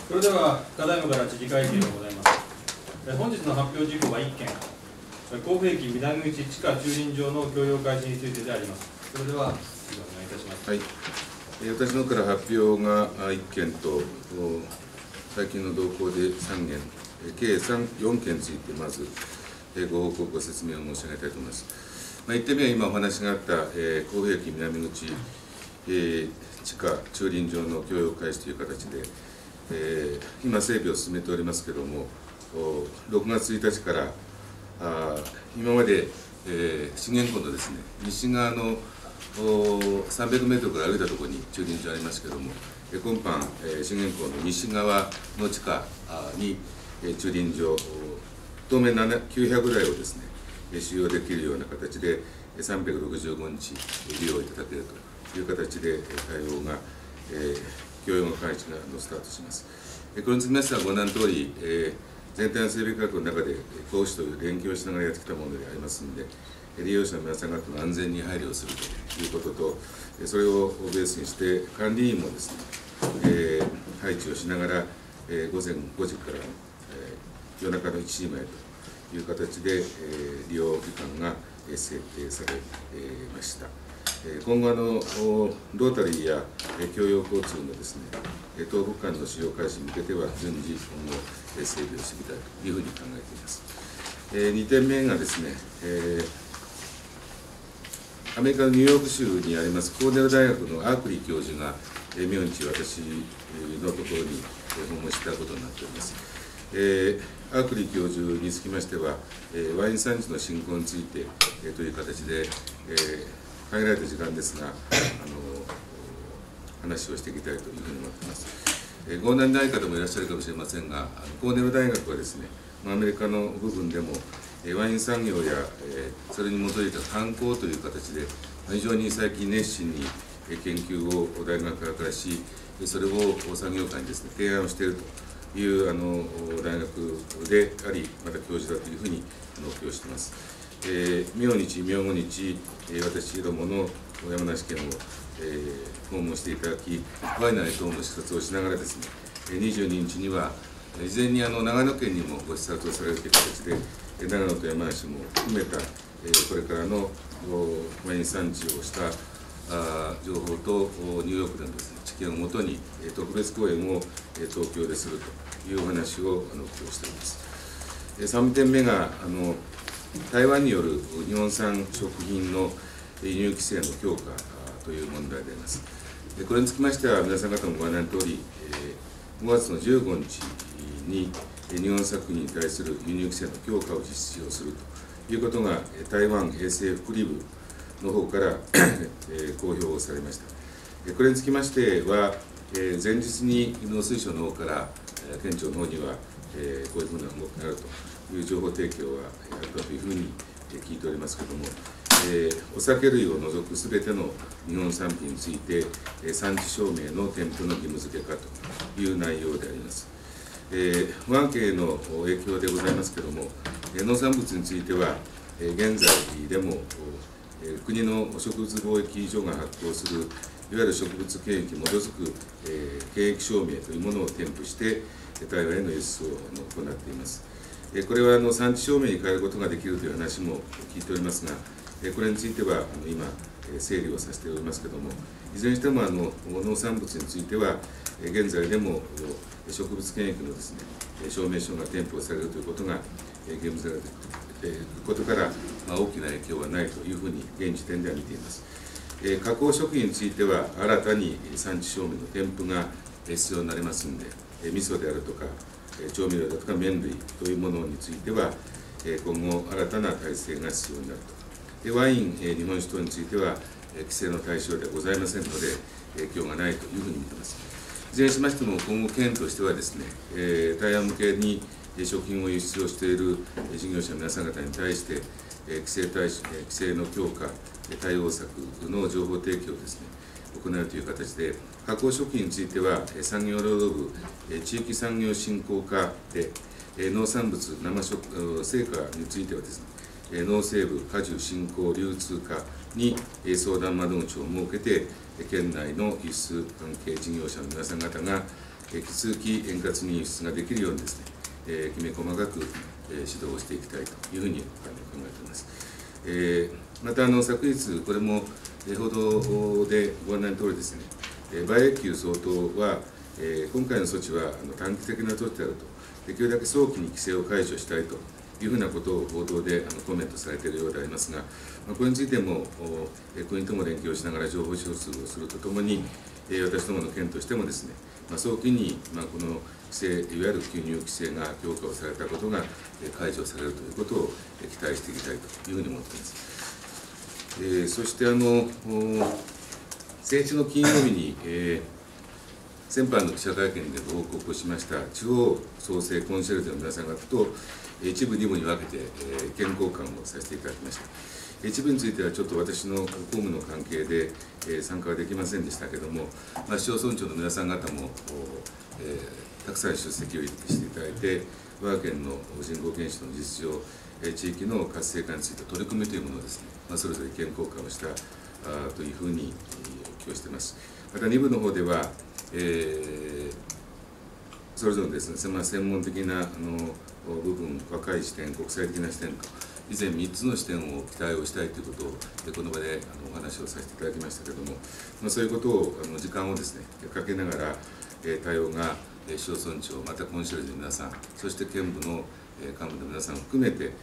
それでは、ただいまから知事会見でございます。本日の発表事項は1件、甲府駅南口地下駐輪場の供用開始についてであります。それでは、知事お願いいたします。 はい、私の方から発表が1件と、最近の動向で3件、計4件について、まずご報告、ご説明を申し上げたいと思います。1点目は今お話があった、甲府駅南口、地下駐輪場の供用開始という形で、今、整備を進めておりますけれども、6月1日から今まで、信玄湖のですね、西側の300メートルから歩いたところに駐輪場ありますけれども、今般、信玄湖の西側の地下に駐輪場、当面900台をですね、使用できるような形で、365日利用いただけるという形で対応が、供用の開始がスタートします。これにつきましては、ご覧のとおり、全体の整備計画の中で、甲府市という連携をしながらやってきたものでありますので、利用者の皆さん方の安全に配慮するということと、それをベースにして、管理員もですね、配置をしながら、午前5時から、夜中の1時までという形で、利用時間が設定されました。今後ロータリーや共用交通のですね、東北間の使用開始に向けては順次今後整備をしていきたいというふうに考えています。2点目がですね、アメリカのニューヨーク州にありますコーネル大学のアークリー教授が明日私のところに訪問したことになっております。アークリー教授につきましては、ワイン産地の振興についてという形で、限られた時間ですが、話をしていきたいというふうに思っています。ご覧にない方もいらっしゃるかもしれませんが、コーネル大学はですね、アメリカの部分でも、ワイン産業や、それに基づいた観光という形で、非常に最近熱心に研究を大学側からし、それを産業界にですね、提案をしているという大学であり、また教授だというふうに記をしています。明日、明後日、私どもの山梨県を、訪問していただき、ワイナリー等の視察をしながらですね、22日には、事前に長野県にもご視察をされるという形で、長野と山梨も含めた、これからのワイン産地をした情報と、ニューヨークでのですね、知見をもとに、特別講演を東京でするというお話をしております。3点目が台湾による日本産食品の輸入規制の強化という問題であります。これにつきましては、皆さん方もご案内のとおり、5月の15日に日本作品に対する輸入規制の強化を実施をするということが、台湾衛生福利部の方から公表されました。これにつきましては、前日に農水省の方から、県庁の方には、こういうふうな動きがあるという情報提供はあったというふうに聞いておりますけれども、お酒類を除くすべての日本産品について、産地証明の添付の義務付けかという内容であります。我が県への影響でございますけれども、農産物については、現在でも国の植物貿易所が発行するいわゆる植物検疫に基づく検疫証明というものを添付して台湾への輸出を行っています。これは産地証明に変えることができるという話も聞いておりますが、これについては今整理をさせておりますけれども、いずれにしても農産物については現在でも植物検疫のですね、証明書が添付されるということが義務付けられていることから大きな影響はないというふうに現時点では見ています。加工食品については新たに産地証明の添付が必要になりますので、味噌であるとか調味料だとか麺類というものについては今後新たな体制が必要になると。ワイン、日本酒等については規制の対象ではございませんので影響がないというふうに見ています。いずれにしましても今後県としてはですね、台湾向けに食品を輸出をしている事業者の皆さん方に対して規制の強化、対応策の情報提供をですね、行うという形で、加工食品については産業労働部地域産業振興課で農産物生食成果についてはですね、農政部果樹振興流通課に相談窓口を設けて県内の輸出関係事業者の皆さん方が引き続き円滑に輸出ができるようにですね、きめ細かく指導をしていきたいというふうに考えています。また昨日、これも報道でご案内のとおりですね、馬英九総統は、今回の措置は短期的な措置であると、できるだけ早期に規制を解除したいというふうなことを報道でコメントされているようでありますが、これについても国とも連携をしながら情報収集をするとともに、私どもの県としてもですね、早期にこの規制、いわゆる輸入規制が強化をされたことが解除されるということを期待していきたいというふうに思っています。そして先週の金曜日に、先般の記者会見でご報告をしました地方創生コンシェルジュの皆さん方と一部、二部に分けて意見交換をさせていただきました。一部についてはちょっと私の公務の関係で参加はできませんでしたけれども、市町村長の皆さん方もたくさん出席をしていただいて、我が県の人口減少の実情、地域の活性化について取り組みというものをですね、それぞれ意見交換をしたというふうに記憶しています。また2部の方では、それぞれですね、専門的な部分、若い視点、国際的な視点と、以前3つの視点を期待をしたいということをこの場でお話をさせていただきましたけれども、そういうことを時間をですねかけながら対応が市町村長、またコンシェルジュの皆さん、そして県部の幹部の皆さんを含めて、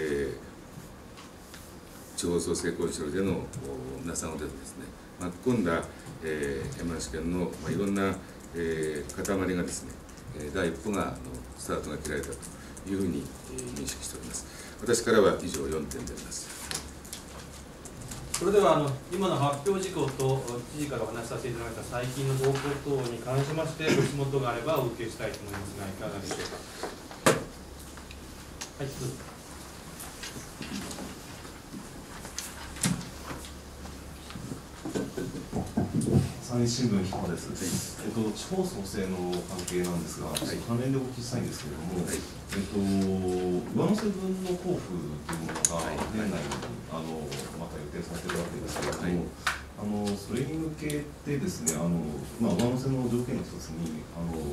地方創生コンシェルジュの皆さんをですね巻き込んだ山梨県のいろんな塊がですね第一歩がスタートが切られたというふうに認識しております。私からは以上4点であります。 それでは今の発表事項と知事からお話しさせていただいた最近の動向等に関しましてご質問等があればお受けしたいと思いますが、いかがでしょうか。はい、どうぞ。 山陰新聞彦です。地方創生の関係なんですが、関連でお聞きしたいんですけれども、上乗せ分の交付というものが年内にまた予定されているわけですけれども、それに向けてですね、上乗せの条件の一つに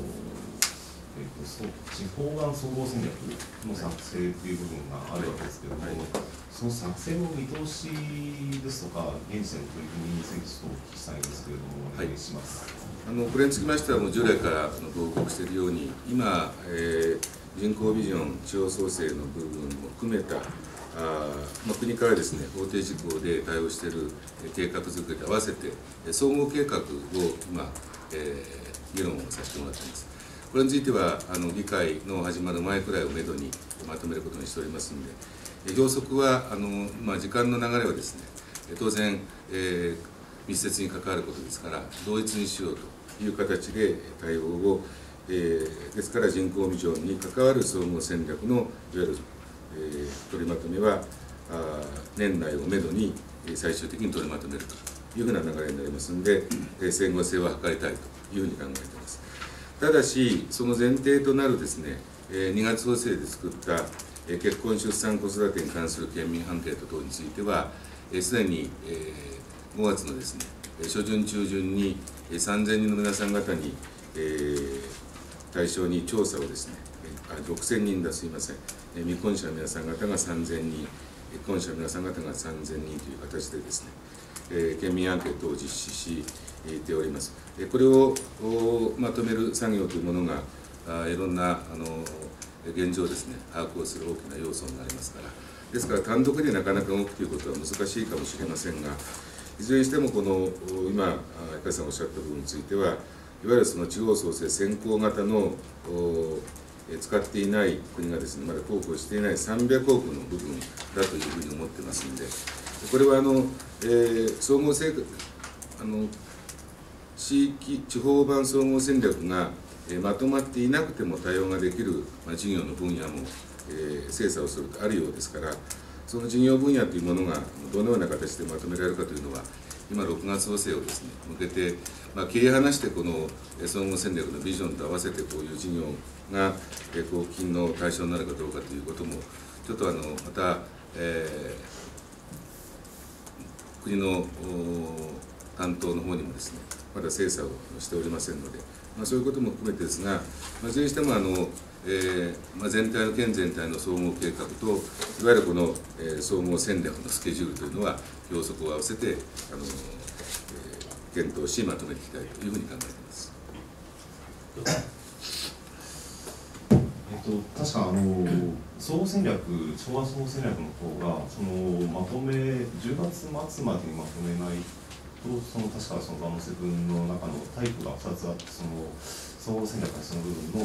地方間総合戦略の作成という部分があるわけですけれども、その作成の見通しですとか、現時点の取り組みについてちょっとお聞きしたいんですけれども、お願いします。 これにつきましては、従来からご報告しているように、今、人口ビジョン、地方創生の部分も含めた、国からですね、法定事項で対応している計画作りと合わせて、総合計画を今、議論をさせてもらっています。これについては、議会の始まる前くらいをめどにまとめることにしておりますので、要則は時間の流れはですね、当然、密接に関わることですから、同一にしようという形で対応を、ですから人口ビジョンに関わる総合戦略のいわゆる、取りまとめは年内をめどに最終的に取りまとめるというふうな流れになりますので、整合性は図りたいというふうに考えています。ただし、その前提となるですね、2月補正で作った結婚・出産・子育てに関する県民アンケート等については、すでに5月のですね、初旬中旬に3000人の皆さん方に対象に調査をですね、6000人だ、すいません、未婚者の皆さん方が3000人、婚者の皆さん方が3000人という形でですね、県民アンケートを実施しております。これをまとめる作業というものが、いろんな現状をですね、把握をする大きな要素になりますから、ですから単独でなかなか動くということは難しいかもしれませんが、いずれにしてもこの今、江川さんおっしゃった部分については、いわゆるその地方創生先行型の使っていない国がですね、まだ交付をしていない300億の部分だというふうに思ってますので、これは総合地方版総合戦略がまとまっていなくても対応ができる事業の分野も精査をするとあるようですから、その事業分野というものがどのような形でまとめられるかというのは、今6月補正をですね向けて、切り離してこの総合戦略のビジョンと合わせてこういう事業が交付金の対象になるかどうかということもちょっとまた、国の担当の方にもですねまだ精査をしておりませんので、そういうことも含めてですが、いずれにしても全体の県全体の総合計画と、いわゆるこの、総合戦略のスケジュールというのは、要則を合わせて検討し、まとめていきたいというふうに考えています。 確か総合戦略、昭和総合戦略の方がまとめ10月末までにまとめないと、確か上乗せ分の中のタイプが2つあって、総合戦略はその部分の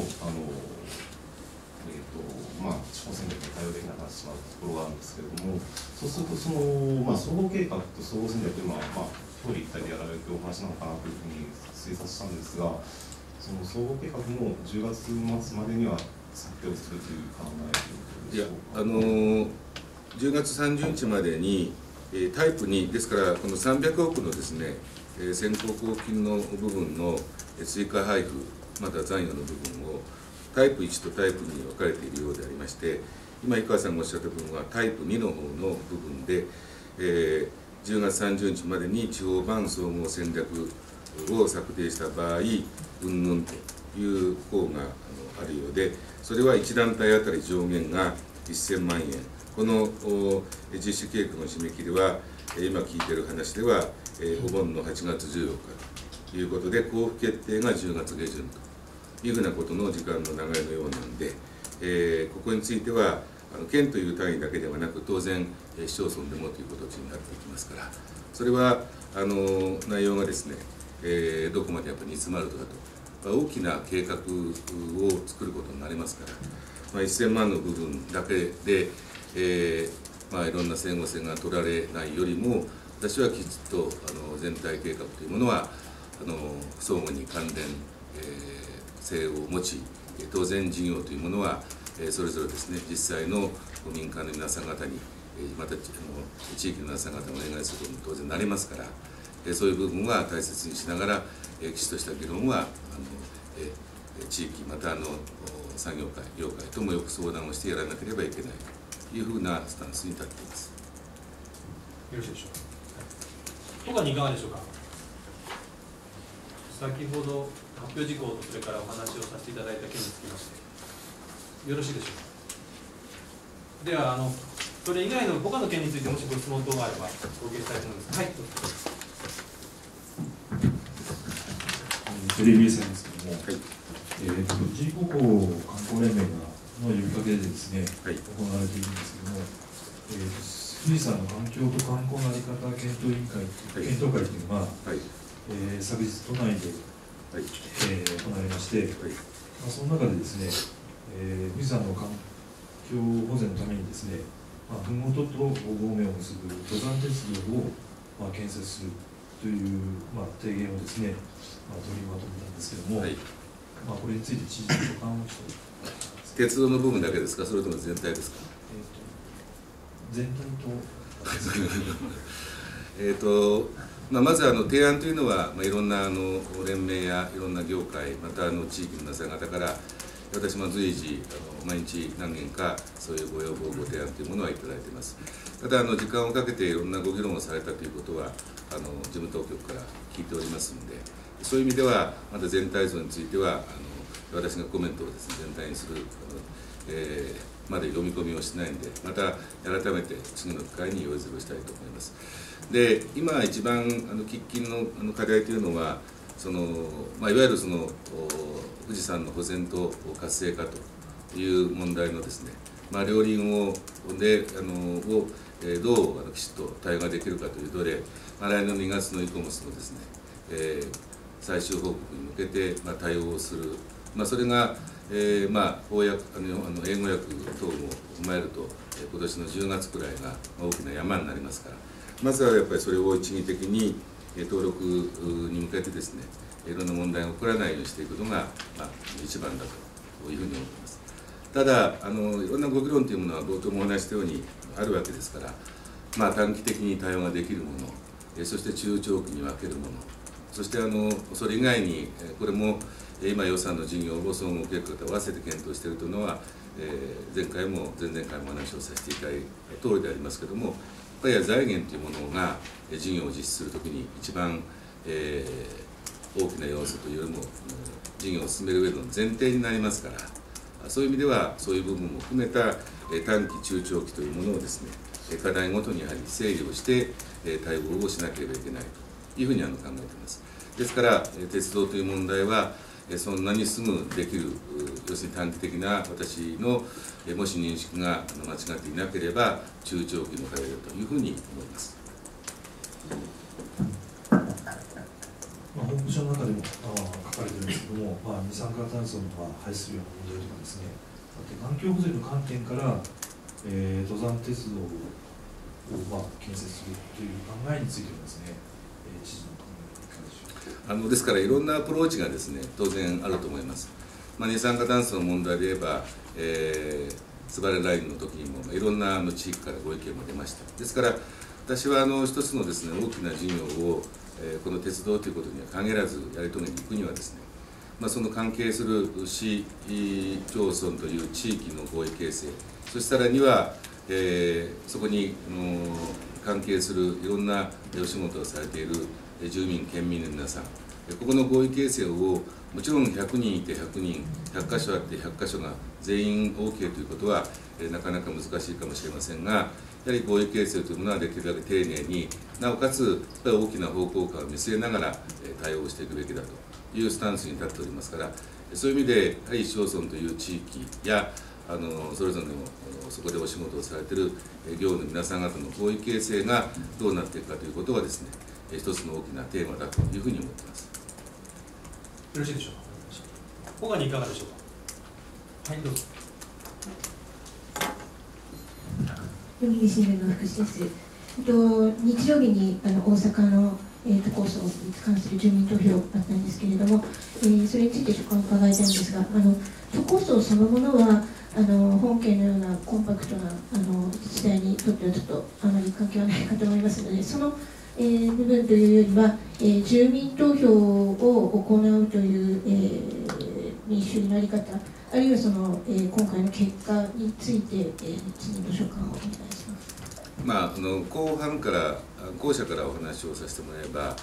地方戦略に対応できなくなってしまうところがあるんですけれども、そうすると総合計画と総合戦略というのは表裏一体でやられるというお話なのかなというふうに推察したんですが、その総合計画も10月末までには策定をするという考えでしょうか。 10月30日までにタイプ2ですから、この300億のですね、先行交付金の部分の追加配布、また残余の部分をタイプ1とタイプ2に分かれているようでありまして、今、井川さんがおっしゃった部分はタイプ2の方の部分で、10月30日までに地方版総合戦略を策定した場合、うんぬんという項があるようで、それは1団体当たり上限が1000万円。この実施計画の締め切りは、今聞いている話では、お盆の8月14日ということで、交付決定が10月下旬というふうなことの時間の流れのようなんで、ここについては、県という単位だけではなく、当然、市町村でもという形になっていきますから、それは内容がですね、どこまでやっぱり煮詰まるとかと、大きな計画を作ることになりますから、1000万の部分だけで、いろんな整合性が取られないよりも、私はきちっと全体計画というものは相互に関連性を持ち、当然事業というものはそれぞれですね、実際の民間の皆さん方に、また地域の皆さん方にお願いすることも当然なりますから、そういう部分は大切にしながら、きちっとした議論は地域、また産業界、業界ともよく相談をしてやらなければいけないというふうなスタンスに立っています。 よろしいでしょうか。他にいかがでしょうか。先ほど発表事項とそれからお話をさせていただいた件につきましてよろしいでしょうか。ではそれ以外の他の件についてもしご質問等があればお受けしたいと思います。はい。 テレビ線ですけども、人工観光連盟の呼びかけでですね、行われているんですけども、富士山の環境と観光の在り方検討委員会、検討会というのが、昨日都内で、行われまして、その中でですね、富士山の環境保全のためにですね、麓と5合目を結ぶ登山鉄道を、建設するという、提言をですね、取りまとめたんですけども、これについて知事の所感をちょっと。 鉄道の部分だけですか、それとも全体ですか。 全体とまず提案というのは、いろんな連盟やいろんな業界、また地域の皆さん方から私も随時毎日何件かそういうご要望ご提案というものはいただいています。ただ時間をかけていろんなご議論をされたということは事務当局から聞いておりますので、そういう意味ではまだ全体像については私がコメントをですね全体にするまで読み込みをしないんで、また改めて次の機会に用意するしたいと思います。で、今一番喫緊の課題というのは、いわゆる富士山の保全と活性化という問題のですね、両輪でどうきちっと対応ができるかというとで、来年の2月のイコモスのですね、最終報告に向けて対応をする、それが英語訳等も踏まえると、今年の10月くらいが大きな山になりますから、まずはやっぱりそれを一義的に登録に向けてですね、いろんな問題が起こらないようにしていくのが、一番だというふうに思います。ただいろんなご議論というものは冒頭もお話したようにあるわけですから、短期的に対応ができるもの、そして中長期に分けるもの、そしてそれ以外にこれも今予算の事業を総合計画と合わせて検討しているというのは、前々回もお話をさせていただいた通りでありますけれども、やっぱり財源というものが事業を実施するときに一番、 大きな要素というよりも事業を進める上での前提になりますから、そういう意味ではそういう部分も含めた短期中長期というものをですね、課題ごとにやはり整理をして対応をしなければいけないというふうに考えています。ですから鉄道という問題はそんなにすぐできる、要するに短期的な私のもし認識が間違っていなければ中長期の課題だというふうに思います。 報告書の中でも書かれてるんですけども、二酸化炭素の排出量の問題とかですね、環境保全の観点から、登山鉄道を建設するという考えについてはですね、知事の考えいかがでしょうか。 ですからいろんなアプローチがですね当然あると思います。二酸化炭素の問題で言えば、スバルラインの時にもいろんな地域からご意見も出ました。ですから私は一つのですね大きな事業をこの鉄道ということには限らずやり遂げていくにはですね、その関係する市町村という地域の合意形成、そしてさらには、そこに関係するいろんなお仕事をされている住民県民の皆さん、ここの合意形成をもちろん100人いて100人、100箇所あって100箇所が全員 OK ということはなかなか難しいかもしれませんが、やはり合意形成というものはできるだけ丁寧に、なおかつ大きな方向感を見据えながら対応していくべきだというスタンスに立っておりますから、そういう意味でやはり市町村という地域やそれぞれのそこでお仕事をされている業務の皆さん方の合意形成がどうなっていくかということはですね、一つの大きなテーマだというふうに思っています。 よろしいでしょうか。他にいかがでしょうか。はい、どうぞ。 読売新聞の福士です。日曜日に大阪の都構想に関する住民投票あったんですけれども、それについてちょっと伺いたいんですが、都構想そのものは本県のようなコンパクトな自治体にとってはちょっとあまり関係はないかと思いますので、その部分というよりは、住民投票を行うという、民主主義の在り方、あるいはその、今回の結果について、知事の所感をお願いします。 後者からお話をさせてもらえば、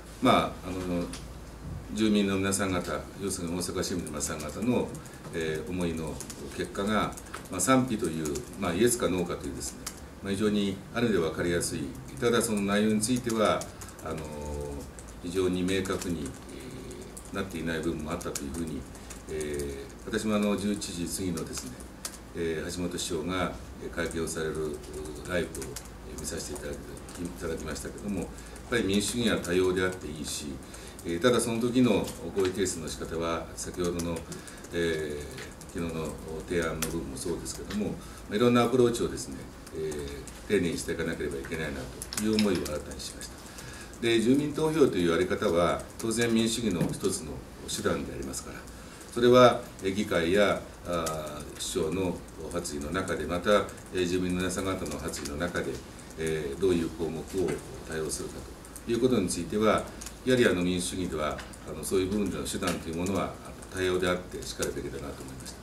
住民の皆さん方、要するに大阪市民の皆さん方の、思いの結果が、賛否という、イエスかノーかというですね、非常にある意味で分かりやすい、ただその内容については非常に明確になっていない部分もあったというふうに、私も11時過ぎのですね、橋本市長が会見をされるライブを見させていただきましたけれども、やっぱり民主主義は多様であっていいし、ただその時の合意形成の仕方は先ほどの、昨日の提案の部分もそうですけれども、いろんなアプローチをですね、丁寧にしていかなければいけないなという思いを新たにしました。で、住民投票というやり方は当然民主主義の一つの手段でありますから、それは議会や首相の発議の中で、また住民の皆さん方の発議の中で、どういう項目を対応するかということについては、やはり民主主義ではそういう部分での手段というものは多様であってしかるべきだなと思いました。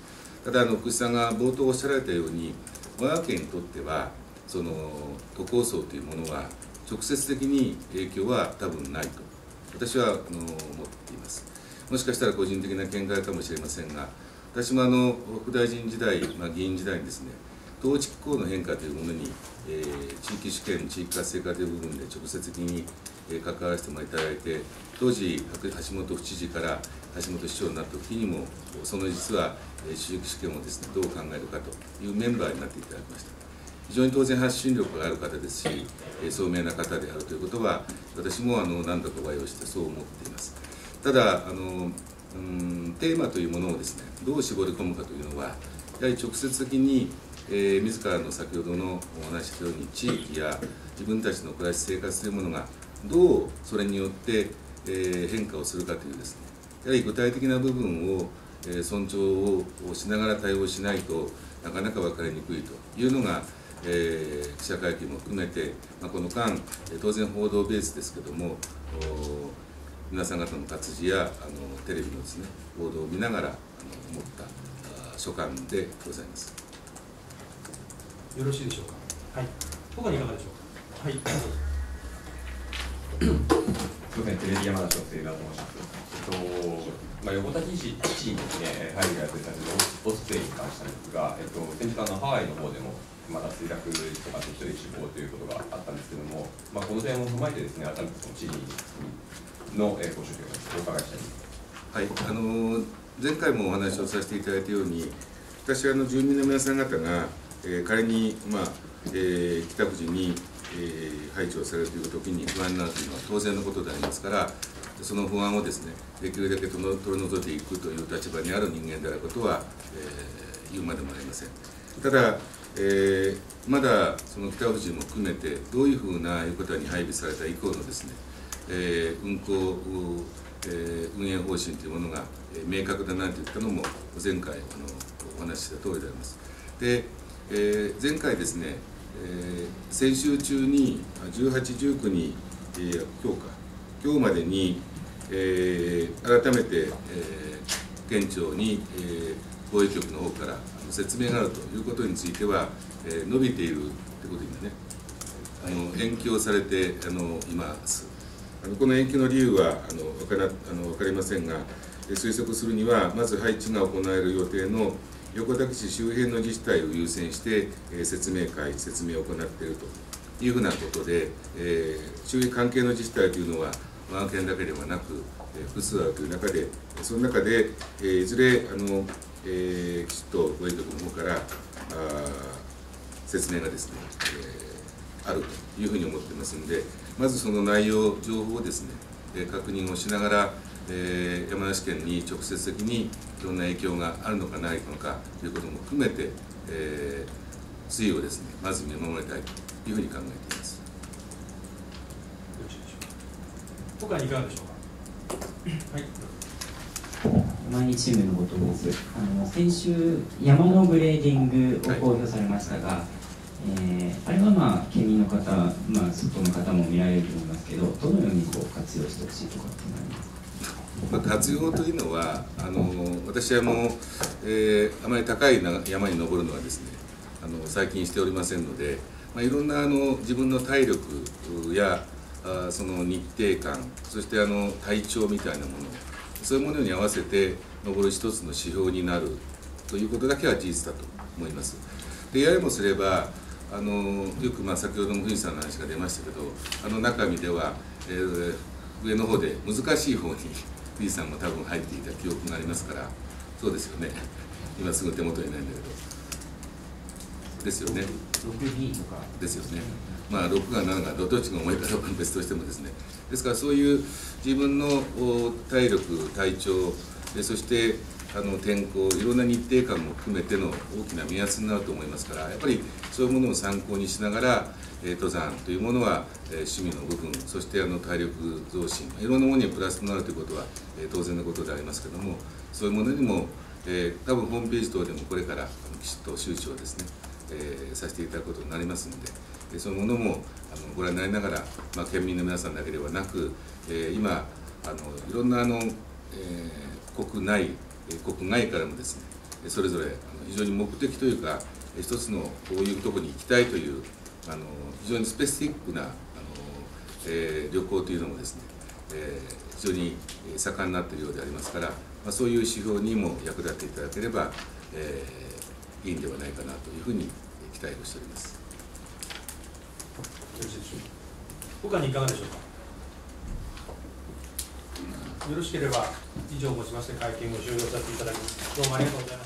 ただ福士さんが冒頭おっしゃられたように、我が県にとってはその都構想というものは直接的に影響は多分ないと私は思っています。もしかしたら個人的な見解かもしれませんが、私も副大臣時代、議員時代にですね、統治機構の変化というものに、地域主権、地域活性化という部分で直接的に関わらせてもらいただいて、当時橋本府知事から橋本市長になった時にも、その実は地域主権をですね、どう考えるかというメンバーになっていただきました。非常に当然発信力がある方ですし、聡明な方であるということは、私も何度かお会いをしてそう思っています。ただテーマというものをですね、どう絞り込むかというのは、やはり直接的に、自らの先ほどのお話したように、地域や自分たちの暮らし生活というものがどうそれによって、変化をするかというですね、やはり具体的な部分を、尊重をしながら対応しないとなかなか分かりにくいというのが、記者会見も含めて、この間当然報道ベースですけども、皆さん方の活字やテレビのですね、報道を見ながら思った所感でございます。 よろしいでしょうか。はい。他にいかがでしょうか。はい。 すみません、テレビ山田翔生だと申します。横田基地にですね、配備が予定されているオスプレイに関してなんですが、先日ハワイの方でもまだ墜落とか1人死亡ということがあったんですけれども、この点を踏まえてですね、改めてその知事のご所見をお伺いしたいです。 はい、前回もお話をさせていただいたように、私は住民の皆さん方が、仮に、北富士に、配置をされるという時に不安になるというのは当然のことでありますから、その不安をですね、できるだけ取り除いていくという立場にある人間であることは、言うまでもありません。ただ、まだその北富士も含めて、どういうふうな横田に配備された以降のですね、運行運営方針というものが明確だなといったのも前回お話しした通りであります。で、前回ですね、先週中に18、19に、今日までに、改めて、県庁に、防衛局の方から説明があるということについては、伸びているということにね、延期をされています。この延期の理由は分かりませんが、推測するには、まず配置が行われる予定の横田基地周辺の自治体を優先して、説明を行っているというふうなことで、周囲関係の自治体というのは、我が県だけではなく、複数あるという中で、その中で、いずれきちっと防衛局の方から説明がですね、あるというふうに思っていますので、まずその内容、情報をですね、確認をしながら、山梨県に直接的にどんな影響があるのかないのかということも含めて、推移をですね、まず見守りたいというふうに考えています。 他にいかがでしょうか。はい。 毎日新聞の後藤です。先週山のグレーディングを公表されましたが、あれは県民の方、外の方も見られると思いますけど、どのように活用してほしいとかっていうのはありますか。 活用というのは、私はあまり高い山に登るのはですね、最近しておりませんので、いろんな自分の体力やその日程感、そして体調みたいなもの、そういうものに合わせて登る一つの指標になるということだけは事実だと思います。でややもすればよく先ほども藤井さんの話が出ましたけど、中身では、上の方で難しい方に藤井さんも多分入っていた記憶がありますから、そうですよね、今すぐ手元にないんだけど、ですよね、 6B とかですよね、6が7がどっちが重いかどうかは別としてもですね、ですからそういう自分の体力、体調、そして天候、いろんな日程感も含めての大きな目安になると思いますから、やっぱりそういうものを参考にしながら、登山というものは、趣味の部分、そして体力増進、いろんなものにプラスとなるということは、当然のことでありますけれども、そういうものにも、多分ホームページ等でもこれからきちっと周知をですね、させていただくことになりますので、そういうものもご覧になりながら、県民の皆さんだけではなく、今いろんな国内国外からもですね、それぞれ非常に目的というか、一つのこういうところに行きたいという非常にスペシフィックな旅行というのもですね、非常に盛んになっているようでありますから、そういう指標にも役立っていただければ、いいんではないかなというふうに期待をしております。 よろしいでしょうか。他にいかがでしょうか。よろしければ以上をもちまして会見を終了させていただきます。どうもありがとうございました。